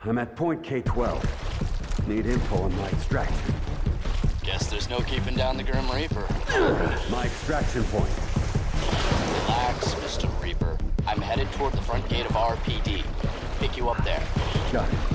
I'm at point K-12. Need info on my extraction. Guess there's no keeping down the Grim Reaper. My extraction point. Relax, Mr. Reaper. I'm headed toward the front gate of RPD. Pick you up there. Got it.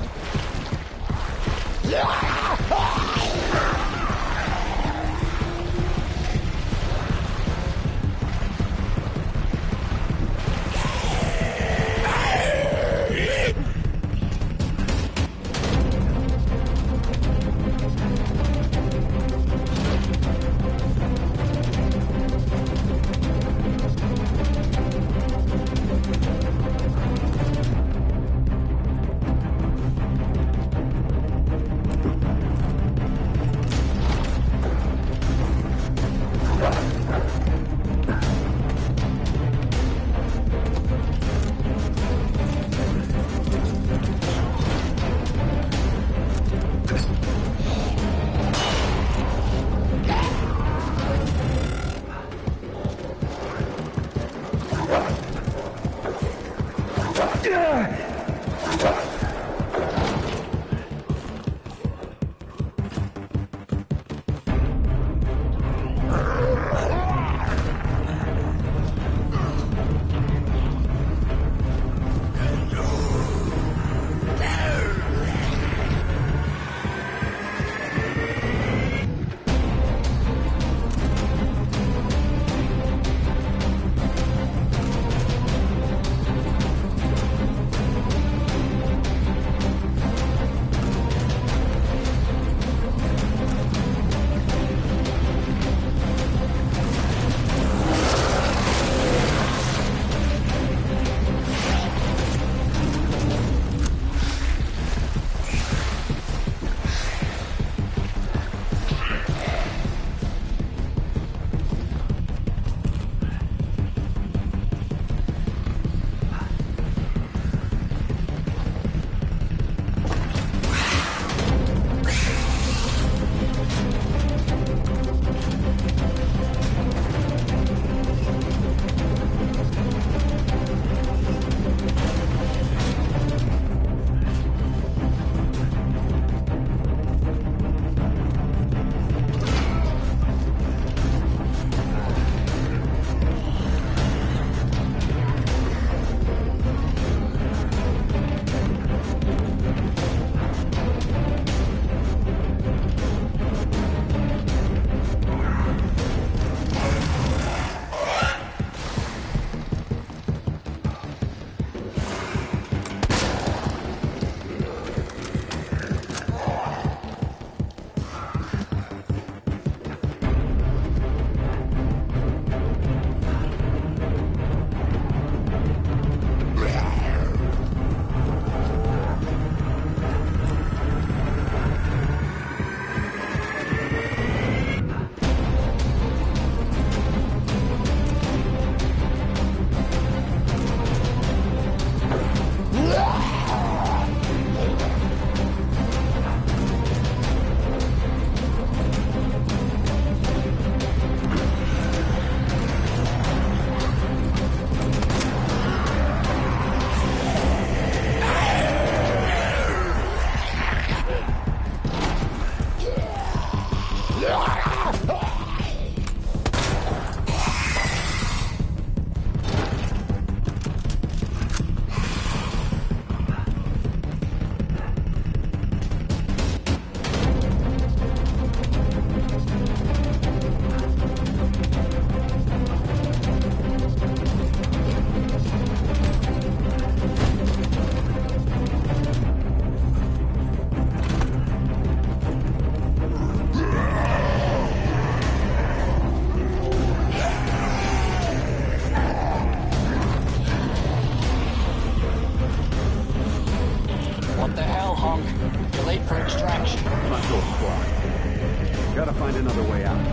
Gotta find another way out.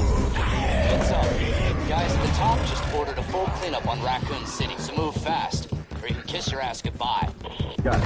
Heads up. The guys at the top just ordered a full cleanup on Raccoon City, so move fast, or you can kiss your ass goodbye. Got it.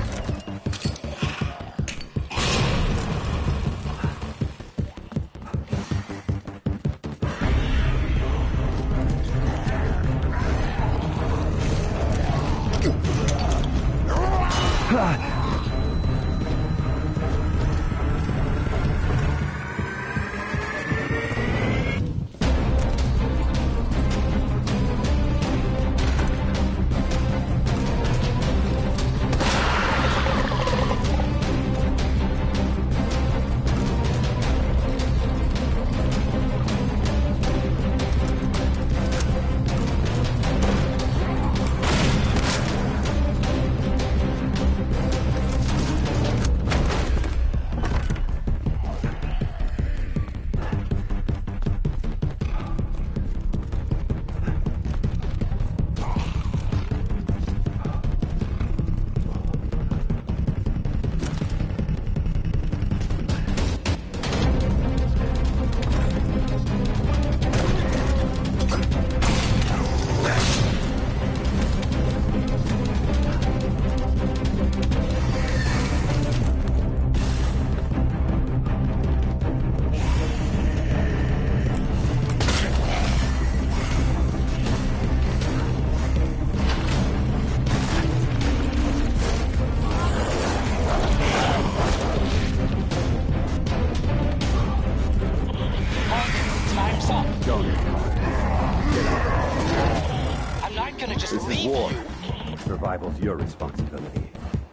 not gonna just This is leave war. you. Survival's your responsibility.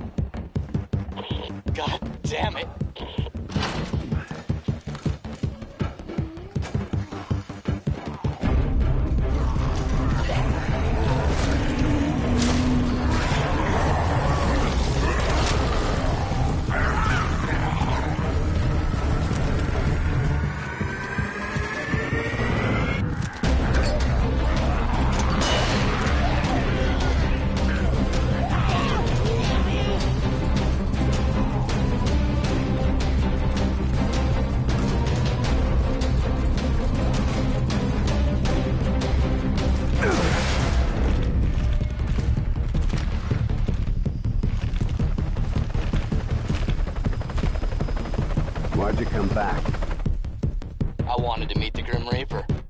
God damn it. Why'd you come back? I wanted to meet the Grim Reaper.